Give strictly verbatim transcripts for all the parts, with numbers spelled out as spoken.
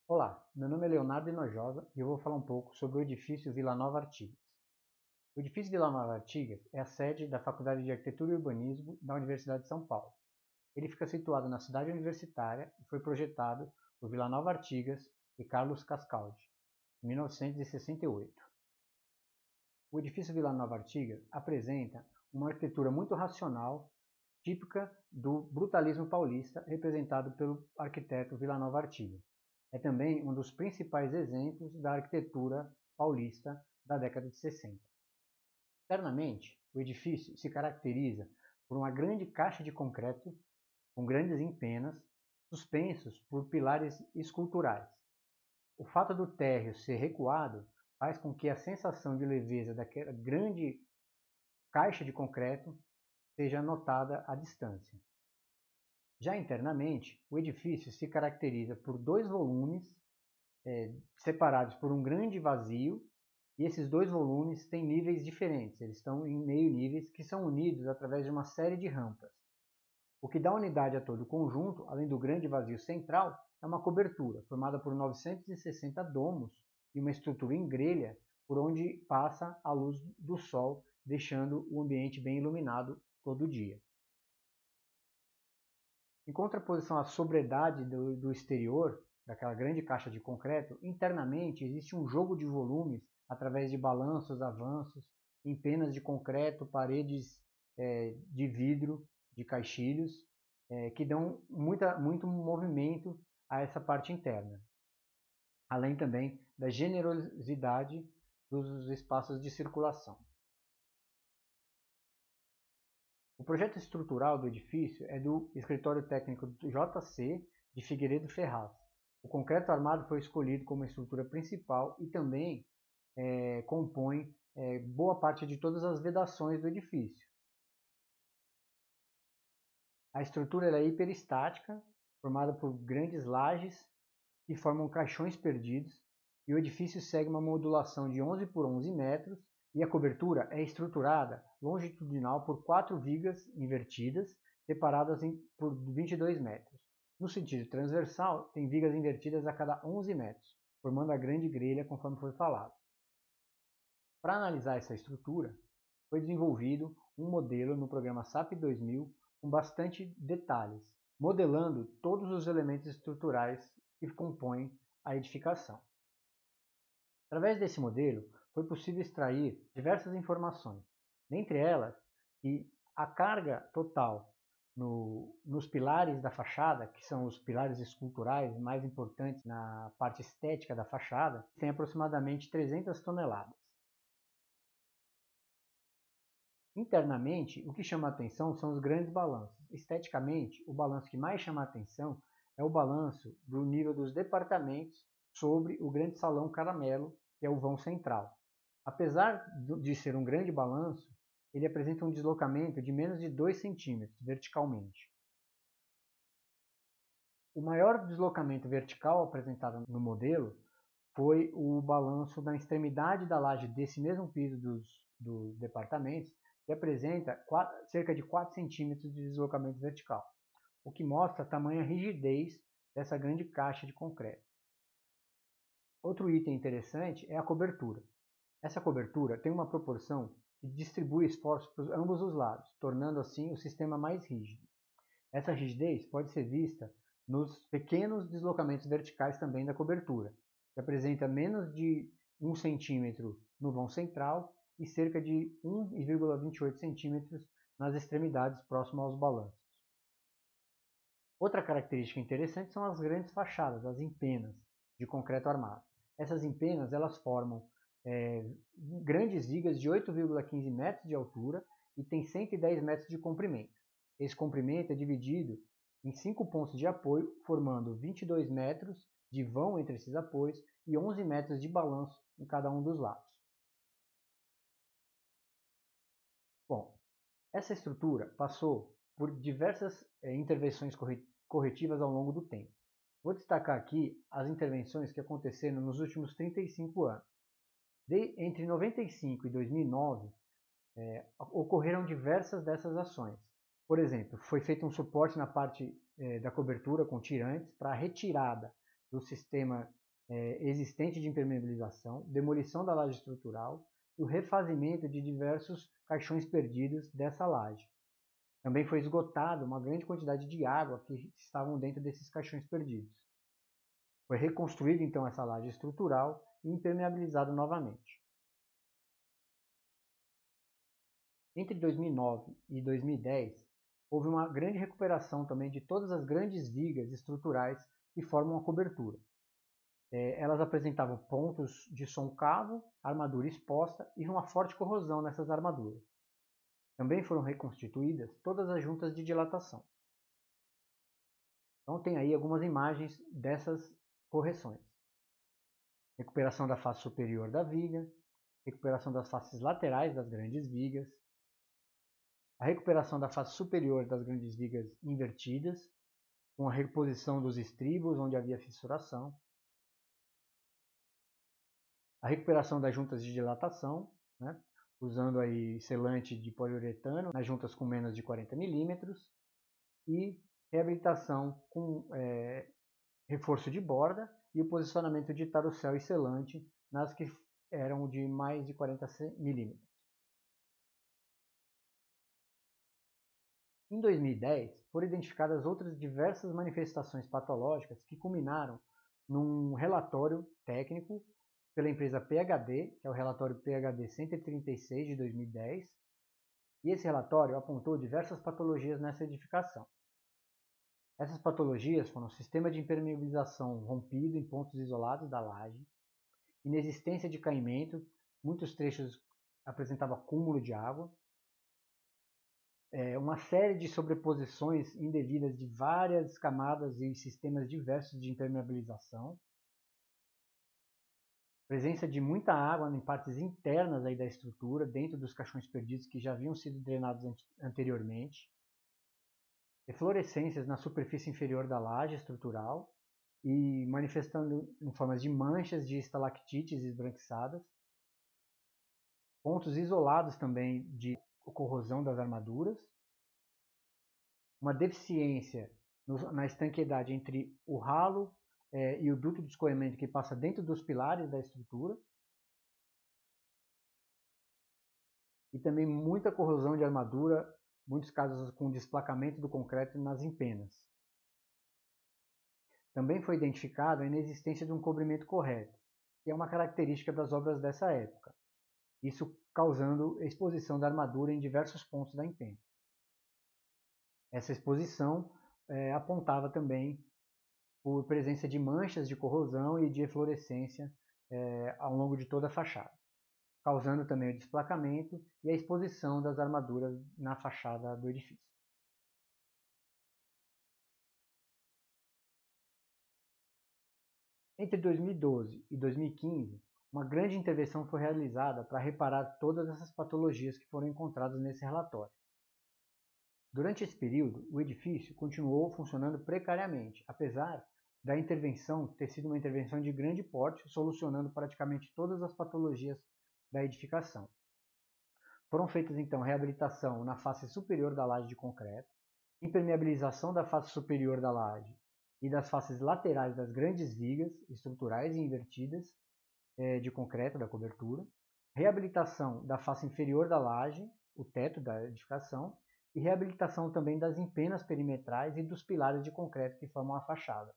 Olá, meu nome é Leonardo Hinojosa e eu vou falar um pouco sobre o edifício Vila Nova Artigas. O edifício Vila Nova Artigas é a sede da Faculdade de Arquitetura e Urbanismo da Universidade de São Paulo. Ele fica situado na cidade universitária e foi projetado por Vila Nova Artigas e Carlos Cascaldi, em mil novecentos e sessenta e oito. O edifício Vila Nova Artigas apresenta uma arquitetura muito racional, típica do brutalismo paulista, representado pelo arquiteto Vila Nova Artigas. É também um dos principais exemplos da arquitetura paulista da década de sessenta. Internamente, o edifício se caracteriza por uma grande caixa de concreto com grandes empenas, suspensos por pilares esculturais. O fato do térreo ser recuado faz com que a sensação de leveza daquela grande caixa de concreto seja notada à distância. Já internamente, o edifício se caracteriza por dois volumes é, separados por um grande vazio, e esses dois volumes têm níveis diferentes, eles estão em meio níveis que são unidos através de uma série de rampas. O que dá unidade a todo o conjunto, além do grande vazio central, é uma cobertura formada por novecentos e sessenta domos e uma estrutura em grelha por onde passa a luz do sol, deixando o ambiente bem iluminado todo dia. Em contraposição à sobriedade do, do exterior, daquela grande caixa de concreto, internamente existe um jogo de volumes através de balanços, avanços, empenas de concreto, paredes é, de vidro, de caixilhos, é, que dão muita, muito movimento a essa parte interna. Além também da generosidade dos espaços de circulação. O projeto estrutural do edifício é do Escritório Técnico J C de Figueiredo Ferraz. O concreto armado foi escolhido como estrutura principal e também é, compõe é, boa parte de todas as vedações do edifício. A estrutura é hiperestática, formada por grandes lajes que formam caixões perdidos, e o edifício segue uma modulação de onze por onze metros, e a cobertura é estruturada longitudinal por quatro vigas invertidas, separadas em, por vinte e dois metros. No sentido transversal, tem vigas invertidas a cada onze metros, formando a grande grelha, conforme foi falado. Para analisar essa estrutura, foi desenvolvido um modelo no programa SAP dois mil com bastante detalhes, modelando todos os elementos estruturais que compõem a edificação. Através desse modelo, foi possível extrair diversas informações, dentre elas que a carga total no, nos pilares da fachada, que são os pilares esculturais mais importantes na parte estética da fachada, tem aproximadamente trezentas toneladas. Internamente, o que chama a atenção são os grandes balanços. Esteticamente, o balanço que mais chama a atenção é o balanço do nível dos departamentos sobre o grande salão caramelo, que é o vão central. Apesar de ser um grande balanço, ele apresenta um deslocamento de menos de dois centímetros verticalmente. O maior deslocamento vertical apresentado no modelo foi o balanço na extremidade da laje desse mesmo piso dos, dos departamentos, que apresenta quatro, cerca de quatro centímetros de deslocamento vertical, o que mostra a tamanha rigidez dessa grande caixa de concreto. Outro item interessante é a cobertura. Essa cobertura tem uma proporção que distribui esforços para ambos os lados, tornando assim o sistema mais rígido. Essa rigidez pode ser vista nos pequenos deslocamentos verticais também da cobertura, que apresenta menos de um centímetro no vão central e cerca de um vírgula vinte e oito centímetros nas extremidades próximas aos balanços. Outra característica interessante são as grandes fachadas, as empenas de concreto armado. Essas empenas elas formam é, grandes vigas de oito vírgula quinze metros de altura e tem cento e dez metros de comprimento. Esse comprimento é dividido em cinco pontos de apoio, formando vinte e dois metros de vão entre esses apoios e onze metros de balanço em cada um dos lados. Bom, essa estrutura passou por diversas é, intervenções corretivas ao longo do tempo. Vou destacar aqui as intervenções que aconteceram nos últimos trinta e cinco anos. De, entre noventa e cinco e dois mil e nove, é, ocorreram diversas dessas ações. Por exemplo, foi feito um suporte na parte é, da cobertura com tirantes para a retirada do sistema é, existente de impermeabilização, demolição da laje estrutural e o refazimento de diversos caixões perdidos dessa laje. Também foi esgotada uma grande quantidade de água que estavam dentro desses caixões perdidos. Foi reconstruída então essa laje estrutural e impermeabilizada novamente. Entre dois mil e nove e dois mil e dez, houve uma grande recuperação também de todas as grandes vigas estruturais que formam a cobertura. É, elas apresentavam pontos de soncavo, armadura exposta e uma forte corrosão nessas armaduras. Também foram reconstituídas todas as juntas de dilatação. Então tem aí algumas imagens dessas correções. Recuperação da face superior da viga, recuperação das faces laterais das grandes vigas, a recuperação da face superior das grandes vigas invertidas, com a reposição dos estribos onde havia fissuração, a recuperação das juntas de dilatação, né, usando aí selante de poliuretano nas juntas com menos de quarenta milímetros, e reabilitação com é, reforço de borda e o posicionamento de tarucel e selante nas que eram de mais de quarenta milímetros. Em dois mil e dez, foram identificadas outras diversas manifestações patológicas que culminaram num relatório técnico pela empresa P H D, que é o relatório P H D cento e trinta e seis de dois mil e dez, e esse relatório apontou diversas patologias nessa edificação. Essas patologias foram sistema de impermeabilização rompido em pontos isolados da laje, inexistência de caimento, muitos trechos apresentavam acúmulo de água, é, uma série de sobreposições indevidas de várias camadas e sistemas diversos de impermeabilização, presença de muita água em partes internas aí da estrutura, dentro dos caixões perdidos que já haviam sido drenados anteriormente, eflorescências na superfície inferior da laje estrutural e manifestando em formas de manchas de estalactites esbranquiçadas, pontos isolados também de corrosão das armaduras, uma deficiência na estanqueidade entre o ralo é, e o duto de escoamento que passa dentro dos pilares da estrutura, e também muita corrosão de armadura, muitos casos com desplacamento do concreto nas empenas. Também foi identificada a inexistência de um cobrimento correto, que é uma característica das obras dessa época, isso causando exposição da armadura em diversos pontos da empena. Essa exposição é, apontava também por presença de manchas de corrosão e de eflorescência é, ao longo de toda a fachada, causando também o desplacamento e a exposição das armaduras na fachada do edifício. Entre dois mil e doze e dois mil e quinze, uma grande intervenção foi realizada para reparar todas essas patologias que foram encontradas nesse relatório. Durante esse período, o edifício continuou funcionando precariamente, apesar da intervenção ter sido uma intervenção de grande porte, solucionando praticamente todas as patologias da edificação. Foram feitas então reabilitação na face superior da laje de concreto, impermeabilização da face superior da laje e das faces laterais das grandes vigas estruturais e invertidas é, de concreto da cobertura, reabilitação da face inferior da laje, o teto da edificação, e reabilitação também das empenas perimetrais e dos pilares de concreto que formam a fachada.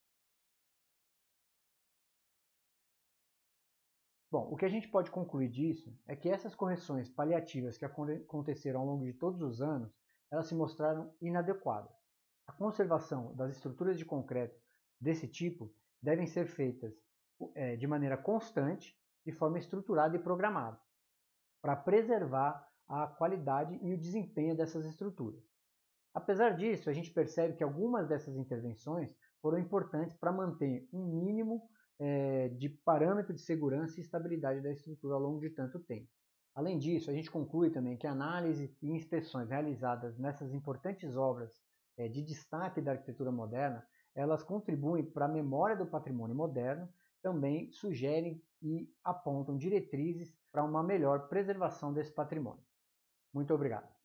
Bom, o que a gente pode concluir disso é que essas correções paliativas que aconteceram ao longo de todos os anos, elas se mostraram inadequadas. A conservação das estruturas de concreto desse tipo devem ser feitas é, de maneira constante, de forma estruturada e programada, para preservar a qualidade e o desempenho dessas estruturas. Apesar disso, a gente percebe que algumas dessas intervenções foram importantes para manter um mínimo é, de parâmetro de segurança e estabilidade da estrutura ao longo de tanto tempo. Além disso, a gente conclui também que a análise e inspeções realizadas nessas importantes obras é, de destaque da arquitetura moderna, elas contribuem para a memória do patrimônio moderno, também sugerem e apontam diretrizes para uma melhor preservação desse patrimônio. Muito obrigado.